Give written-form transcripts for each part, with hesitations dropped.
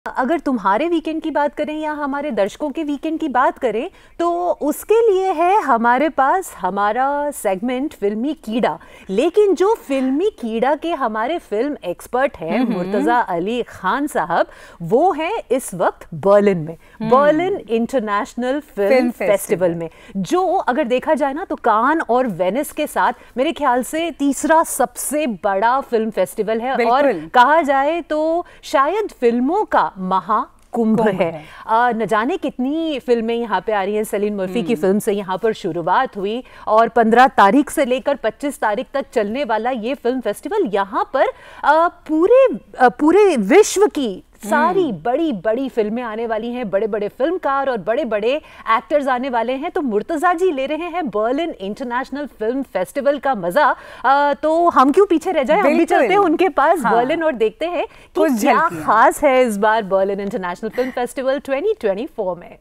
अगर तुम्हारे वीकेंड की बात करें या हमारे दर्शकों के वीकेंड की बात करें तो उसके लिए है हमारे पास हमारा सेगमेंट फिल्मी कीड़ा। लेकिन जो फिल्मी कीड़ा के हमारे फिल्म एक्सपर्ट हैं मुर्तज़ा अली खान साहब, वो हैं इस वक्त बर्लिन में, बर्लिन इंटरनेशनल फिल्म फेस्टिवल में, जो अगर देखा जाए ना तो कान और वेनिस के साथ मेरे ख्याल से तीसरा सबसे बड़ा फिल्म फेस्टिवल है और कहा जाए तो शायद फिल्मों का महाकुंभ है। न जाने कितनी फिल्में यहाँ पे आ रही हैं। सलीम मर्फी की फिल्म से यहाँ पर शुरुआत हुई और 15 तारीख से लेकर 25 तारीख तक चलने वाला ये फिल्म फेस्टिवल यहाँ पर पूरे विश्व की सारी बड़ी बड़ी फिल्में आने वाली हैं, बड़े बड़े फिल्मकार और बड़े बड़े एक्टर्स आने वाले हैं। तो मुर्तज़ा जी ले रहे हैं बर्लिन इंटरनेशनल फिल्म फेस्टिवल का मजा। तो हम क्यों पीछे रह जाए, हम भी चलते हैं उनके पास बर्लिन और देखते हैं कि क्या खास है इस बार बर्लिन इंटरनेशनल फिल्म फेस्टिवल 2024 में।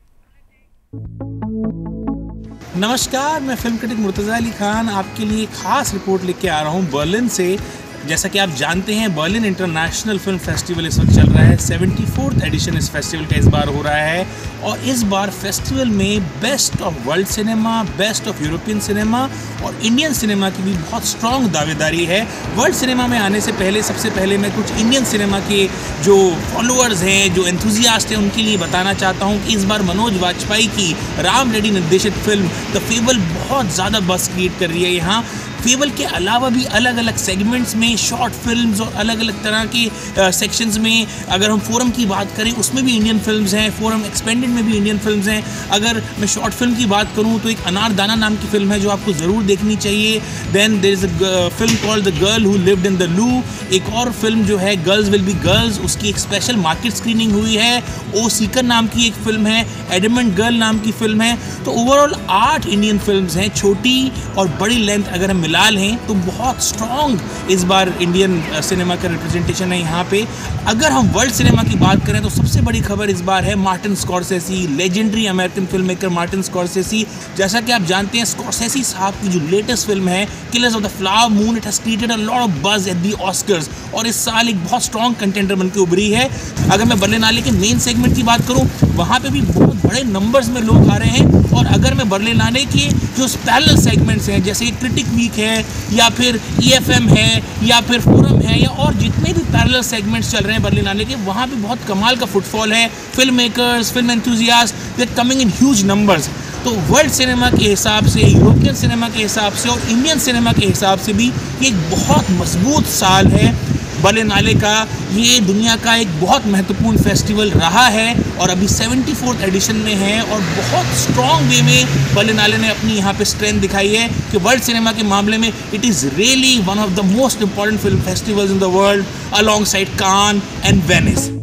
नमस्कार, मैं फिल्म क्रिटिक मुर्तज़ा अली खान आपके लिए खास रिपोर्ट लेके आ रहा हूँ बर्लिन से। जैसा कि आप जानते हैं बर्लिन इंटरनेशनल फिल्म फेस्टिवल इस वक्त चल रहा है। 74th एडिशन इस फेस्टिवल का इस बार हो रहा है और इस बार फेस्टिवल में best of world cinema, best of European cinema और इंडियन सिनेमा की भी बहुत स्ट्रॉन्ग दावेदारी है। वर्ल्ड सिनेमा में आने से पहले सबसे पहले मैं कुछ इंडियन सिनेमा के जो फॉलोअर्स हैं, जो एंथुजियास्ट हैं, उनके लिए बताना चाहता हूँ कि इस बार मनोज वाजपेयी की राम रेड्डी निर्देशित फिल्म द फेबल बहुत ज़्यादा बज़ क्रिएट कर रही है। यहाँ फेबल के अलावा भी अलग अलग सेगमेंट्स में शॉर्ट फिल्म्स और अलग अलग तरह के सेक्शंस में, अगर हम फोरम की बात करें उसमें भी इंडियन फिल्म्स हैं, फोरम एक्सपेंडेड में भी इंडियन फिल्म्स हैं। अगर मैं शॉर्ट फिल्म की बात करूं तो एक अनारदाना नाम की फिल्म है जो आपको ज़रूर देखनी चाहिए। Then there is a film called the girl who lived in the loo. एक और फिल्म जो है गर्ल्स विल बी गर्ल्स, उसकी एक स्पेशल मार्केट स्क्रीनिंग हुई है। ओ सीकर नाम की एक फिल्म है, एडमंड गर्ल नाम की फिल्म है। तो ओवरऑल 8 इंडियन फिल्म्स हैं, छोटी और बड़ी लेंथ अगर हम मिला लें तो बहुत स्ट्रॉन्ग इस बार इंडियन सिनेमा का रिप्रेजेंटेशन है यहाँ पे। अगर हम वर्ल्ड सिनेमा की बात करें तो सबसे बड़ी खबर इस बार है Martin Scorsese, legendary American filmmaker Martin Scorsese. जैसा कि आप जानते हैं स्कॉर्सेसी साहब की जो लेटेस्ट फिल्म है Killers of the Flower Moon, it has created a lot of buzz at the Oscars और इस साल एक बहुत स्ट्रॉन्ग कंटेंडर बनकर उभरी है। अगर मैं बर्लिनाले के मेन सेगमेंट की बात करूँ वहाँ पे भी बहुत बड़े नंबर्स में लोग आ रहे हैं। और अगर मैं बर्लिनाले के जो पैरेलल सेगमेंट्स हैं जैसे क्रिटिक वीक है या फिर EFM है या फिर फोरम है या और जितने भी पैरेलल सेगमेंट्स चल रहे हैं बर्लिनाले के, वहाँ भी बहुत कमाल का फुटफॉल है। Filmmakers, film enthusiast, they are coming in huge numbers. तो वर्ल्ड सिनेमा के हिसाब से, यूरोपियन सिनेमा के हिसाब से और इंडियन सिनेमा के हिसाब से भी ये एक बहुत मजबूत साल है बर्लिनाले का। ये दुनिया का एक बहुत महत्वपूर्ण फेस्टिवल रहा है और अभी 74th एडिशन में है और बहुत स्ट्रॉन्ग वे में बर्लिनाले ने अपनी यहाँ पे स्ट्रेंथ दिखाई है कि वर्ल्ड सिनेमा के मामले में it is really one of the most important film festivals in the world alongside Cannes and Venice.